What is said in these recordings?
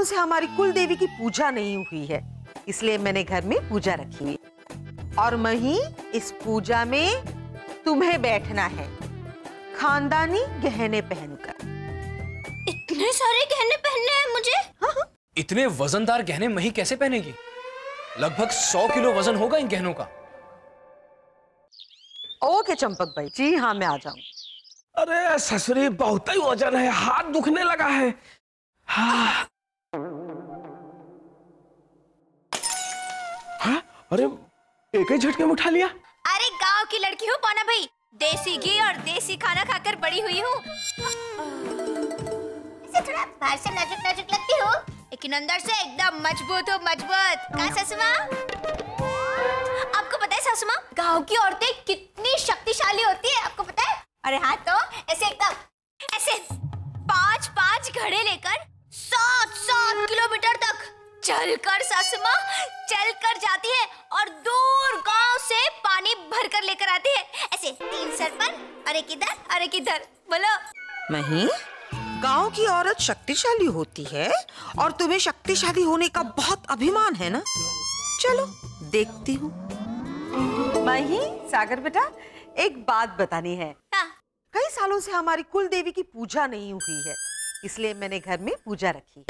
से हमारी कुल देवी की पूजा नहीं हुई है, इसलिए मैंने घर में पूजा रखी हुई। और मही, इस पूजा में तुम्हें बैठना है खानदानी गहने पहनकर। इतने सारे गहने पहनने हैं मुझे? हाँ। इतने वजनदार गहने मही कैसे पहनेगी? लगभग 100 किलो वजन होगा इन गहनों का। ओके चंपक भाई, जी हाँ मैं आ जाऊं। अरे ससुरी, बहुत ही वजन है, हाथ दुखने लगा है। हाँ। हाँ? अरे एक ही झटके में उठा लिया। अरे गांव की लड़की हूँ पौना भाई, देसी घी और देसी खाना खाकर बड़ी हुई हूँ। थोड़ा बाहर से नाजुक नाजुक लगती हो, लेकिन अंदर से एकदम मजबूत हो, मजबूत। कहाँ सासू माँ? आपको पता है सासू माँ, गाँव की औरतें कितनी शक्तिशाली होती है, आपको पता है? अरे हाँ, तो ऐसे एकदम ऐसे 5-5 घड़े लेकर 7-7 किलोमीटर तक चलकर सासू माँ चलकर जाती है और दूर गांव से पानी भरकर लेकर आती है। ऐसे 3 सर पर, अरे किधर अरे किधर। बोलो मही, गांव की औरत शक्तिशाली होती है और तुम्हें शक्तिशाली होने का बहुत अभिमान है ना? चलो देखती हूँ। मही, सागर बेटा, एक बात बतानी है। हाँ। कई सालों से हमारी कुल देवी की पूजा नहीं हुई है, इसलिए मैंने घर में पूजा रखी।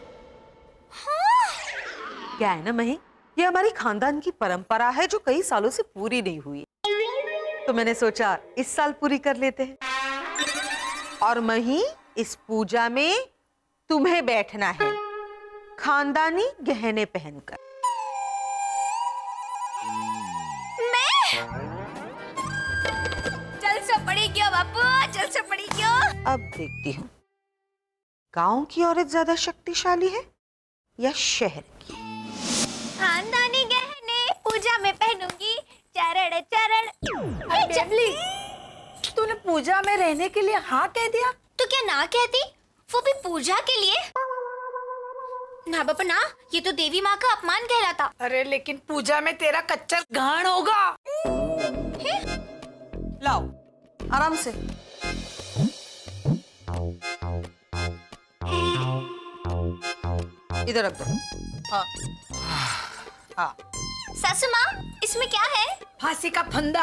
हाँ। क्या है ना मही, ये हमारी खानदान की परंपरा है जो कई सालों से पूरी नहीं हुई, तो मैंने सोचा इस साल पूरी कर लेते हैं। और मही, इस पूजा में तुम्हें बैठना है खानदानी गहने पहनकर। मैं? चल से पड़ी क्यों बापू, चल से पड़ी क्यों? अब देखती हूँ गांव की औरत ज्यादा शक्तिशाली है या शहर की। खानदानी गहने पूजा में पहनूंगी, चरण चरण। जबली, तूने पूजा में रहने के लिए हाँ कह दिया? तो क्या ना कहती, वो भी पूजा के लिए? ना बापा ना, ये तो देवी माँ का अपमान कहलाता। अरे लेकिन पूजा में तेरा कच्चा घाण होगा। लाओ आराम से। इधर रख दो। हाँ हाँ। सासू माँ, इसमें क्या है? फांसी का फंदा।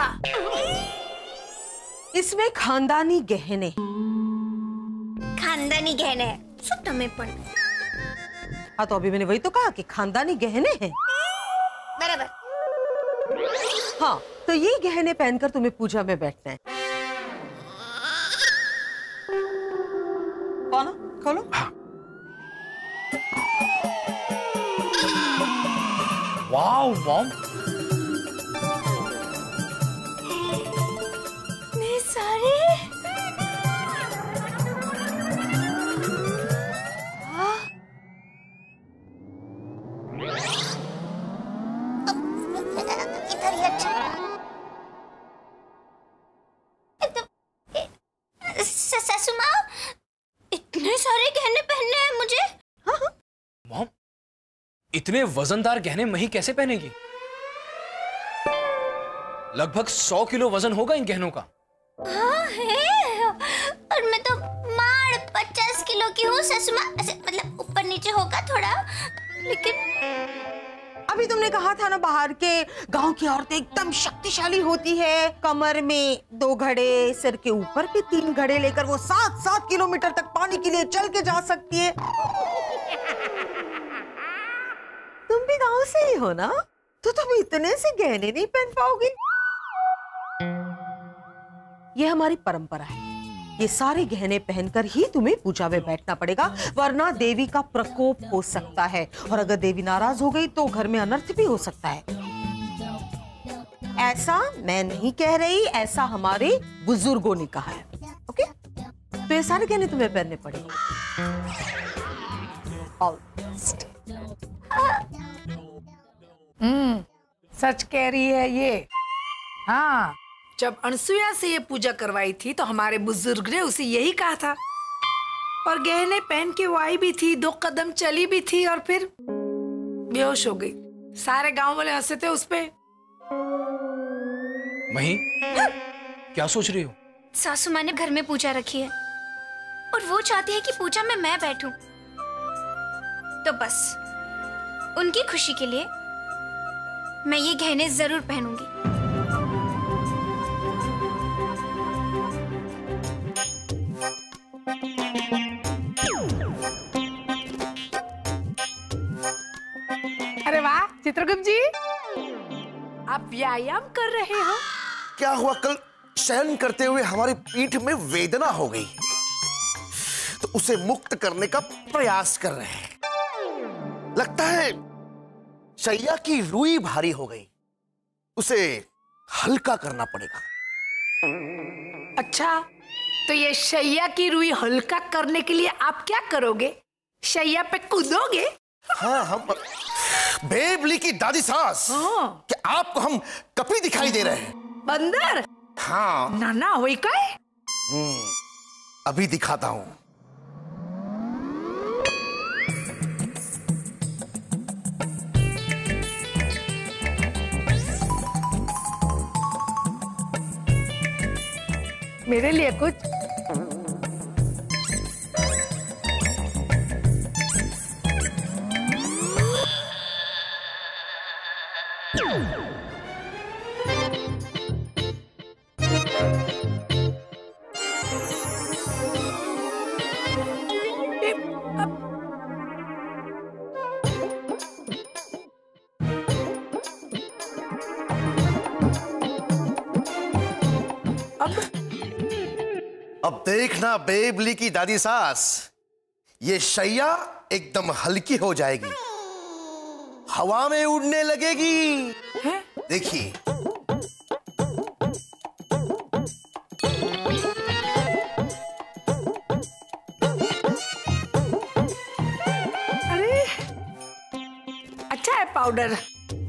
इसमें खानदानी गहने। खानदानी गहने सुत में पड़। हाँ, तो अभी मैंने वही तो कहा कि खानदानी गहने हैं। बराबर। हाँ, तो ये गहने पहनकर तुम्हें पूजा में बैठना है। कौन? खोलो। हाँ। वाओ मॉम, इतने सारे। इधर ही अच्छा। सासू माँ, इतने सारे गहने पहनने हैं मुझे। हाँ? मॉम, इतने वजनदार गहने मही कैसे पहनेगी? लगभग 100 किलो वजन होगा इन गहनों का। हाँ है, और मैं तो मार 50 किलो की हूँ सासू माँ। ऐसे मतलब ऊपर नीचे होगा थोड़ा, लेकिन अभी तुमने कहा था ना बाहर के गांव की औरतें एकदम शक्तिशाली होती है, कमर में 2 घड़े, सिर के ऊपर भी 3 घड़े लेकर वो 7-7 किलोमीटर तक पानी के लिए चल के जा सकती है। तुम भी गांव से ही हो ना, तो तुम इतने से गहने नहीं पहन पाओगे। ये हमारी परंपरा है, ये सारे गहने पहनकर ही तुम्हें पूजा में बैठना पड़ेगा, वरना देवी का प्रकोप हो सकता है, और अगर देवी नाराज हो गई तो घर में अनर्थ भी हो सकता है। ऐसा मैं नहीं कह रही, ऐसा हमारे बुजुर्गों ने कहा है। ओके, तो ये सारे गहने तुम्हें पहनने पड़ेंगे। सच कह रही है ये। हाँ, जब अनसुया से ये पूजा करवाई थी तो हमारे बुजुर्ग ने उसे यही कहा था, और गहने पहन के वो आई भी थी, 2 कदम चली भी थी और फिर बेहोश हो गई। सारे गांव वाले हंसे थे उस पे। मही, क्या सोच रही हो? सासू माँ ने घर में पूजा रखी है और वो चाहती है कि पूजा में मैं बैठूं। तो बस उनकी खुशी के लिए मैं ये गहने जरूर पहनूंगी। अरे वाह चित्रगुप्त जी, आप व्यायाम कर रहे हो? क्या हुआ, कल शयन करते हुए हमारी पीठ में वेदना हो गई, तो उसे मुक्त करने का प्रयास कर रहे हैं। लगता है शैया की रुई भारी हो गई, उसे हल्का करना पड़ेगा। अच्छा, तो ये शैया की रुई हल्का करने के लिए आप क्या करोगे? शैया पे कूदोगे? हाँ, हम बेबली की दादी सास। क्या आपको हम कपी दिखाई दे रहे हैं? बंदर? हाँ। नाना होई काय? अभी दिखाता हूं। मेरे लिए कुछ? अब देखना बेबली की दादी सास, ये शैया एकदम हल्की हो जाएगी, हवा में उड़ने लगेगी। देखिए। अरे अच्छा है पाउडर।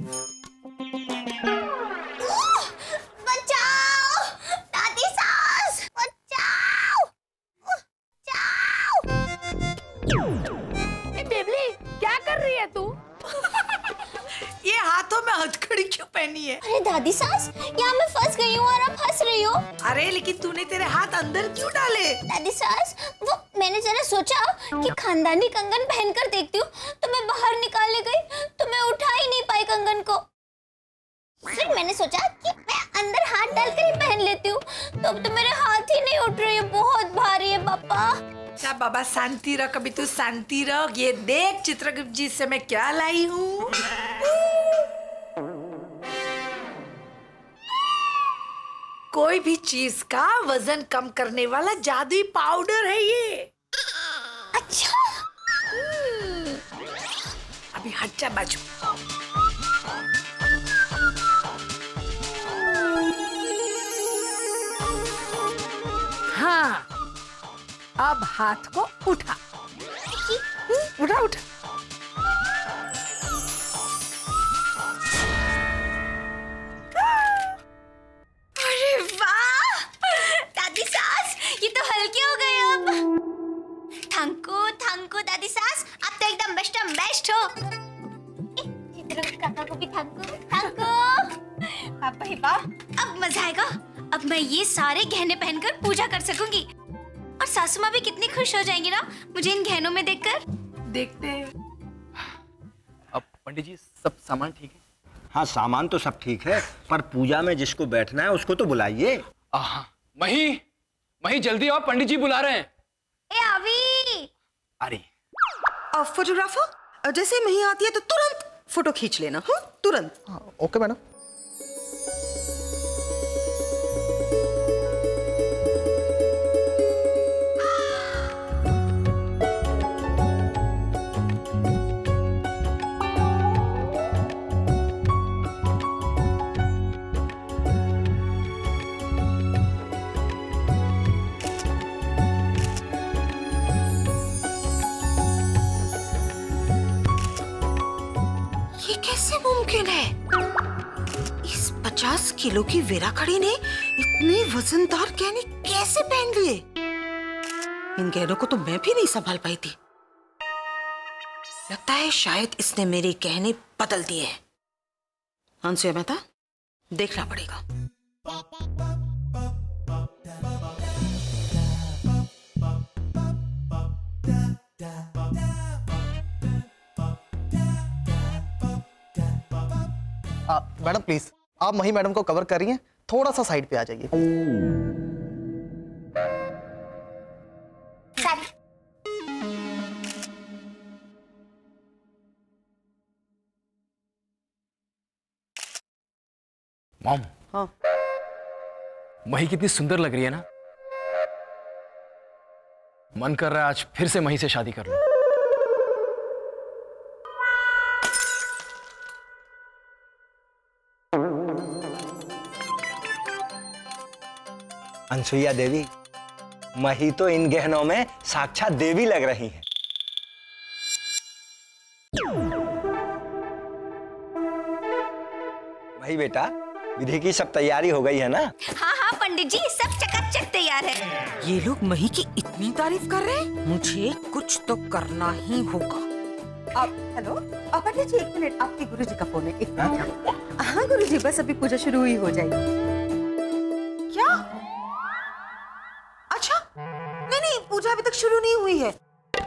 अरे दादी सास, यहाँ मैं फंस गई हूँ और आप हंस रही हो। अरे लेकिन तूने तेरे हाथ अंदर क्यों डाले? दादी सास, वो मैंने जरा सोचा कि खानदानी कंगन पहनकर देखती हूँ, तो मैं बाहर निकालने गई तो मैं उठा ही नहीं पाई कंगन को। फिर मैंने सोचा कि मैं अंदर हाथ डालकर ही पहन लेती हूँ, तो अब तो मेरे हाथ ही नहीं उठ रहे हैं, बहुत भारी है पापा। क्या बाबा, शांति रख, अभी तू शांति रख। ये देख चित्रगुप्त जी से मैं क्या लाई हूँ। कोई भी चीज का वजन कम करने वाला जादुई पाउडर है ये। अच्छा। अभी हट जा बाजू। हाँ, अब हाथ को उठा। उठा उठा। थैंक यू दादी सास, आप तो एकदम बेस्ट हो। काका को भी थैंक यू। पापा ही बाप, अब मजा आएगा। अब मैं ये सारे गहने पहनकर पूजा कर सकूंगी और सासू माँ भी कितनी खुश हो जाएंगी ना मुझे इन गहनों में देखकर। देखते हैं। अब पंडित जी सब सामान ठीक है? हाँ, सामान तो सब ठीक है, पर पूजा में जिसको बैठना है उसको तो बुलाइए। मही जल्दी आओ, पंडित जी बुला रहे हैं। ए आवी। अरे फोटोग्राफर, जैसे मही आती है तो तुरंत फोटो खींच लेना। हाँ, तुरंत। Okay madam. मुमकिन है? इस 50 किलो की वेरा खड़ी ने इतने वजनदार गहने कैसे पहन लिए? इन गहनों को तो मैं भी नहीं संभाल पाई थी। लगता है शायद इसने मेरे गहने बदल दिए हैं। अंसुया मेहता, देखना पड़ेगा। मैडम प्लीज, आप मही मैडम को कवर कर रही हैं, थोड़ा सा साइड पे आ जाइए। मॉम, हाँ। मही कितनी सुंदर लग रही है ना। मन कर रहा है आज फिर से मही से शादी कर लूं। अंसुया देवी, मही तो इन गहनों में साक्षात देवी लग रही है। मही बेटा, विधि की सब तैयारी हो गई है ना? हाँ हाँ पंडित जी, सब चकाचक तैयार है। ये लोग मही की इतनी तारीफ कर रहे हैं, मुझे कुछ तो करना ही होगा। हेलो पंडित जी, 1 मिनट, आपके गुरुजी का फोन है। 1 मिनट। हाँ गुरुजी, बस अभी पूजा शुरू ही हो जाएगी। क्या? अच्छा, नहीं नहीं, पूजा अभी तक शुरू नहीं हुई है।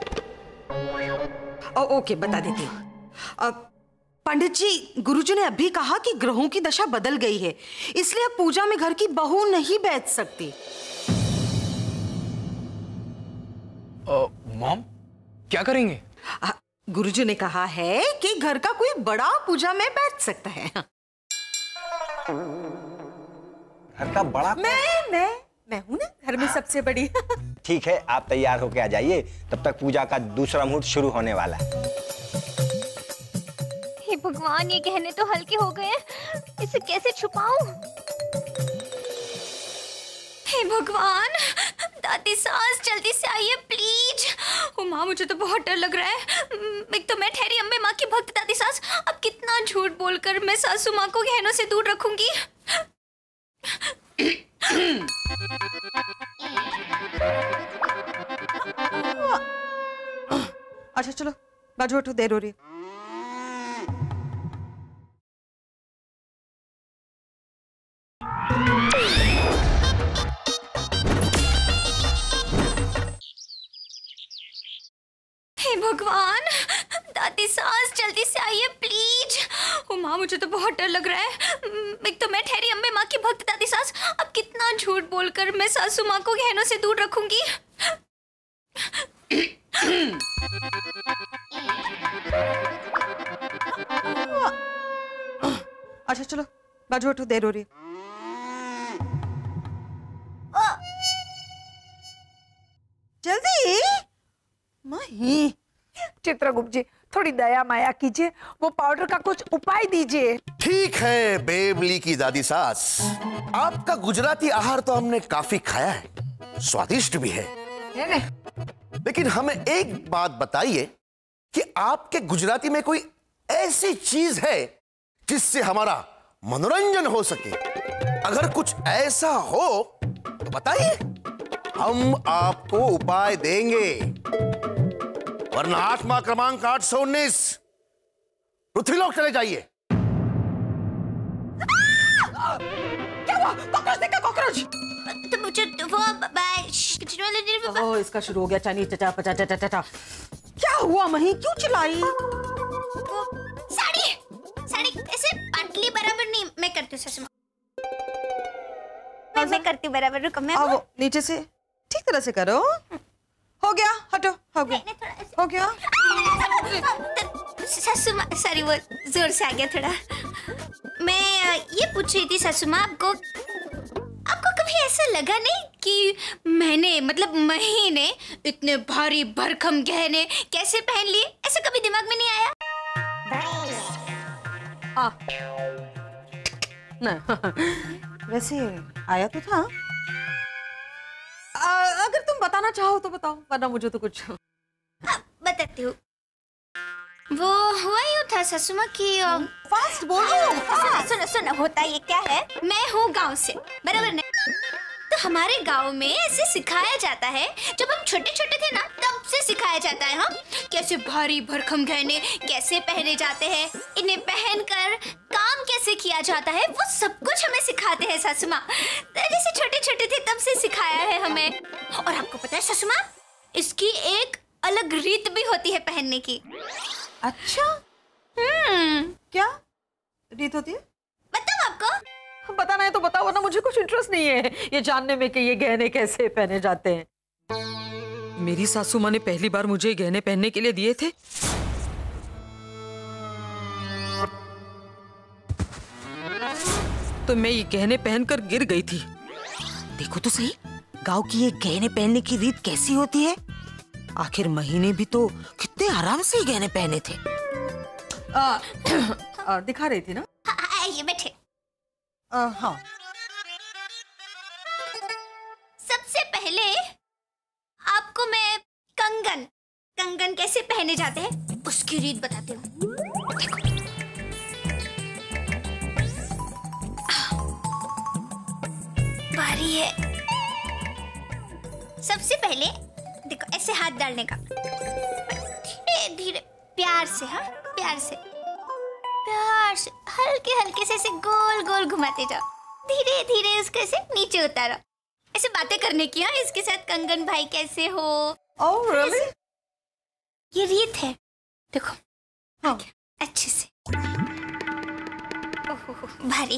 ओके, बता देती हूँ। पंडित जी, गुरुजी ने अभी कहा कि ग्रहों की दशा बदल गई है, इसलिए अब पूजा में घर की बहू नहीं बैठ सकती। मॉम, क्या करेंगे? गुरुजी ने कहा है कि घर का कोई बड़ा पूजा में बैठ सकता है। घर का बड़ा? मैं हूँ ना घर में सबसे बड़ी। ठीक है, आप तैयार होके आ जाइए, तब तक पूजा का दूसरा मुहूर्त शुरू होने वाला है। हे भगवान, ये गहने तो हल्के हो गए हैं, इसे कैसे छुपाऊं? हे भगवान, दादी सास जल्दी से आइए प्लीज। ओ माँ, मुझे तो बहुत डर लग रहा है। एक तो मैं ठहरी अम्बे माँ की भक्त दादी सास, अब कितना झूठ बोलकर मैं सासू माँ को गहनों से दूर रखूंगी। अच्छा चलो, बाजू हटो, देर हो रही है। हे भगवान, दादी सास जल्दी से आइए प्लीज। ओ माँ, मुझे तो बहुत डर लग रहा है। एक तो मैं ठहरी अम्बे माँ की भक्त दादी सास, अब कितना झूठ बोलकर मैं सासू माँ को गहनों से दूर रखूंगी। अच्छा चलो, बाजू हटो, देर हो रही है। जल्दी मही। चित्रगुप्त जी, थोड़ी दया माया कीजिए, वो पाउडर का कुछ उपाय दीजिए। ठीक है बेबली की दादी सास, आपका गुजराती आहार तो हमने काफी खाया है, स्वादिष्ट भी है। लेकिन हमें एक बात बताइए कि आपके गुजराती में कोई ऐसी चीज है जिससे हमारा मनोरंजन हो सके? अगर कुछ ऐसा हो तो बताइए, हम आपको उपाय देंगे, वरना आत्मा क्रमांक 819 पृथ्वीलोक चले जाइए। क्या हुआ? कॉकरोच देखा, कॉकरोच। तो मुझे वो इसका शुरू हो गया, चानी चचा पचा चचा चचा। क्या हुआ मही, क्यों चिल्लाई? साड़ी ऐसे पतली बराबर नहीं, मैं करती हूँ सासू माँ। मैं करती हूँ बराबर, रुको मैं। वो नीचे से ठीक तरह से करो। हो गया, हटो, हो गया, हो गया। सासू माँ, सॉरी, वो जोर से आ गया थोड़ा। मैं ये पूछ रही थी सासू माँ, आपको कभी ऐसा लगा नहीं कि मही ने इतने भारी भरकम गहने कैसे पहन लिए? ऐसा कभी दिमाग में नहीं आया? नहीं, वैसे आया तो था। अगर तुम बताना चाहो तो बताओ, वरना मुझे तो कुछ। बताती हूँ। वो हुआ यूँ था सासू माँ की, फास्ट बोलो। सुनो, होता ये क्या है, मैं हूँ गांव से, बराबर नहीं? तो हमारे गांव में ऐसे सिखाया जाता है, जब हम छोटे छोटे थे ना, तब से सिखाया जाता है, हाँ, कैसे भारी भरकम गहने कैसे पहने जाते हैं, इन्हें पहनकर काम कैसे किया जाता है, वो सब कुछ हमें सिखाते हैं सासू माँ। जैसे छोटे छोटे थे तब से सिखाया है हमें। और आपको पता है सासू माँ, इसकी एक अलग रीत भी होती है पहनने की। अच्छा, क्या रीत होती है? आपको? बताना है तो बताओ, वरना मुझे कुछ इंटरेस्ट नहीं है ये जानने में कि ये गहने कैसे पहने जाते हैं। मेरी सासू माँ ने पहली बार मुझे गहने पहनने के लिए दिए थे। तो मैं ये गहने पहनकर गिर गई थी। देखो तो सही, गांव की ये गहने पहनने की रीत कैसी होती है। आखिर महीने भी तो कितने आराम से गहने पहने थे। दिखा रही थी ना? ये बैठे। हाँ। सबसे पहले आपको मैं कंगन कैसे पहने जाते हैं उसकी रीत बताती हूँ। देखो। बारी है। सबसे पहले देखो ऐसे हाथ डालने का, धीरे धीरे प्यार से, हाँ प्यार से हल्के हल्के से ऐसे गोल गोल घुमाते जाओ। धीरे धीरे उसको ऐसे नीचे उतारो। ऐसे बातें करने की, हाँ इसके साथ कंगन भाई कैसे हो। Oh, really? ये रीत है, देखो। हाँ। अच्छे से। भारी।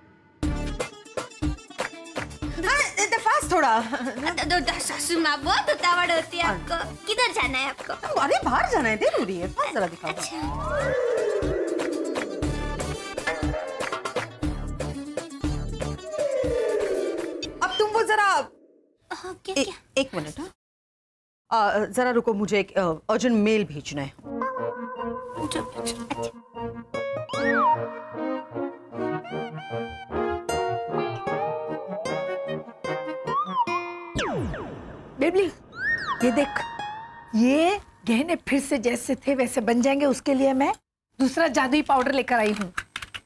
फास्ट थोड़ा। सासू माँ बहुत उतावड़ होती है आपको। किधर जाना है आपको? अरे बाहर जाना है, जरूरी है। फास्ट जरा दिखाओ। अच्छा। अब तुम वो जरा क्या? एक मिनट। हाँ जरा रुको, मुझे एक अर्जेंट मेल भेजना है। अच्छा। बेबी ये देख, ये गहने फिर से जैसे थे वैसे बन जाएंगे, उसके लिए मैं दूसरा जादुई पाउडर लेकर आई हूँ।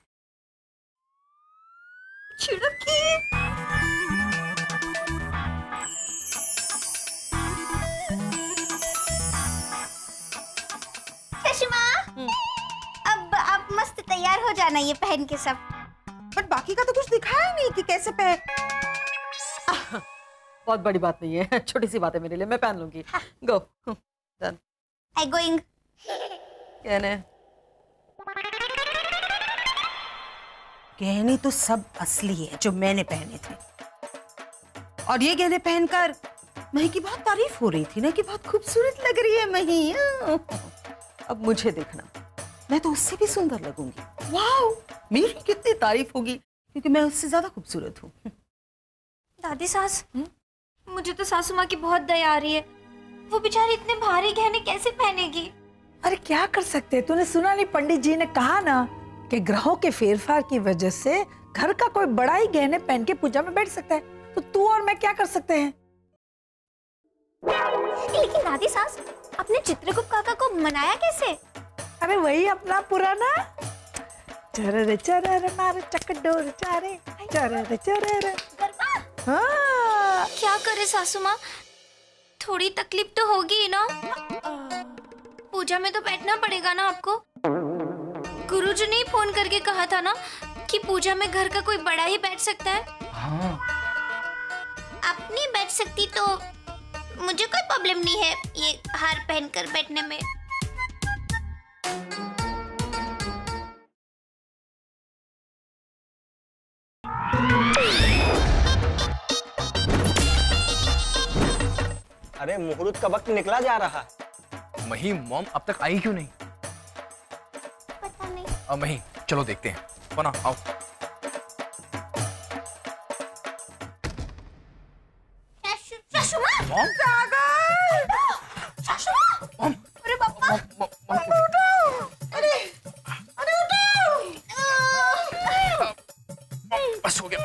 अब आप मस्त तैयार हो जाना ये पहन के सब। बट बाकी का तो कुछ दिखाया नहीं कि कैसे पहन। बहुत बड़ी बात नहीं है, छोटी सी बात है मेरे लिए, मैं पहन लूंगी। Go done. I going. गहने गहने तो सब असली है जो मैंने पहने थे। और ये गहने पहनकर मही की बहुत तारीफ हो रही थी ना कि बहुत खूबसूरत लग रही है मही। अब मुझे देखना, मैं तो उससे भी सुंदर लगूंगी। वाओ, मेरी कितनी तारीफ होगी क्योंकि मैं उससे ज्यादा खूबसूरत हूँ। दादी सास, मुझे तो सासू माँ की बहुत दया आ रही है। वो बेचारी इतने भारी गहने कैसे पहनेगी? अरे क्या कर सकते हैं, तूने सुना नहीं पंडित जी ने कहा ना कि ग्रहों के फेरफार की वजह से घर का कोई बड़ा ही गहने पहन के पूजा में बैठ सकता है, तो तू और मैं क्या कर सकते हैं? लेकिन दादी सास, अपने चित्रगुप्त काका को मनाया कैसे? अरे वही अपना पुराना चरर चरर मार चकडोर चारे चरर चरर। हाँ। क्या करे सासू माँ, थोड़ी तकलीफ तो होगी ना। पूजा में तो बैठना पड़ेगा ना आपको। गुरुजी ने फोन करके कहा था ना कि पूजा में घर का कोई बड़ा ही बैठ सकता है। हाँ। आप नहीं बैठ सकती तो मुझे कोई प्रॉब्लम नहीं है ये हार पहनकर बैठने में। अरे मुहूर्त का वक्त निकला जा रहा है। मही मॉम अब तक आई क्यों नहीं? पता नहीं। अब मही चलो देखते हैं। बना आओ। सासू माँ! मॉम? सासू माँ! अरे बाप्पा! बस हो गया।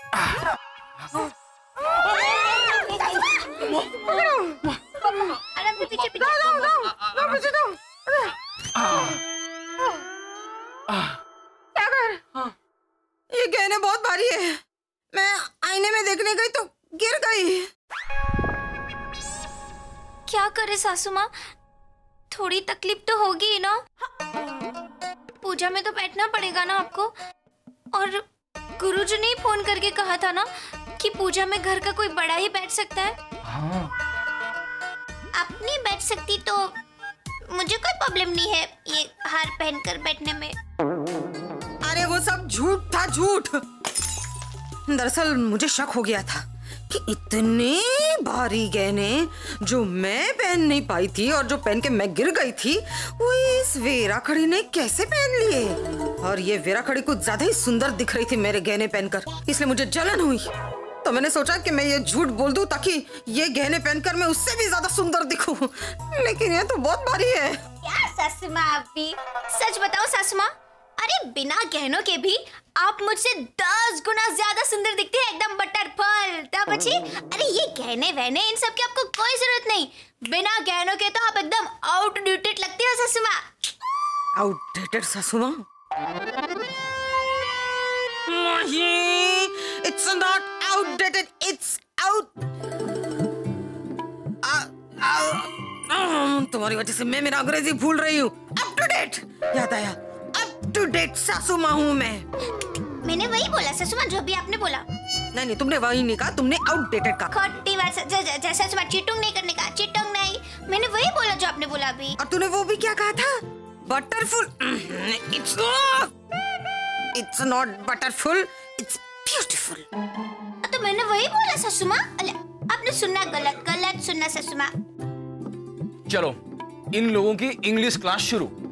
ये गहने बहुत भारी है। मैं आईने में देखने गई तो गिर गई। क्या करे सासू माँ, थोड़ी तकलीफ तो होगी ही ना। पूजा में तो बैठना पड़ेगा ना आपको। और गुरुजी ने फोन करके कहा था ना कि पूजा में घर का कोई बड़ा ही बैठ सकता है। हाँ। आप नहीं बैठ सकती तो मुझे कोई प्रॉब्लम नहीं है ये हार पहनकर बैठने में। अरे वो सब झूठ था, झूठ। दरअसल मुझे शक हो गया था कि इतने भारी गहने जो मैं पहन नहीं पाई थी और जो पहन के मैं गिर गई थी, वो इस वेरा खड़ी ने कैसे पहन लिए। और ये वेरा खड़ी कुछ ज्यादा ही सुंदर दिख रही थी मेरे गहने पहनकर, इसलिए मुझे जलन हुई। तो मैंने सोचा कि मैं ये झूठ बोल दूं ताकि ये गहने पहनकर मैं उससे भी ज्यादा सुंदर दिखूं, लेकिन ये तो बहुत भारी है। क्या सासू माँ, आप भी सच बताओ सासू माँ, अरे बिना गहनों के भी आप मुझसे 10 गुना ज्यादा सुंदर दिखती है, एकदम बटरफल। तब अच्छी, अरे ये गहने वहने इन सब की आपको कोई जरूरत नहीं, बिना गहनों के तो आप एकदम आउटडेटेड लगती हो सासू माँ। आउटडेटेड सासू माँ? It's not outdated, it's out. तुम्हारी वजह से मैं मेरा अंग्रेजी भूल रही हूँ। Up to date, याद आया, up to date सासू माँ हूँ मैं। मैंने वही बोला सासू माँ जो भी आपने बोला। नहीं, तुमने वही नहीं कहा, तुमने आउटडेटेड कहा। खोटी बात सासू माँ, चीटिंग नहीं करने का, चीटिंग नहीं, मैंने वही बोला जो आपने बोला अभी। और तूने वो भी क्या कहा था? बटरफुल? It's not butterful, it's beautiful. तो मैंने वही बोला सासू माँ। आपने सुनना गलत सुनना सासू माँ। चलो इन लोगों की इंग्लिश क्लास शुरू।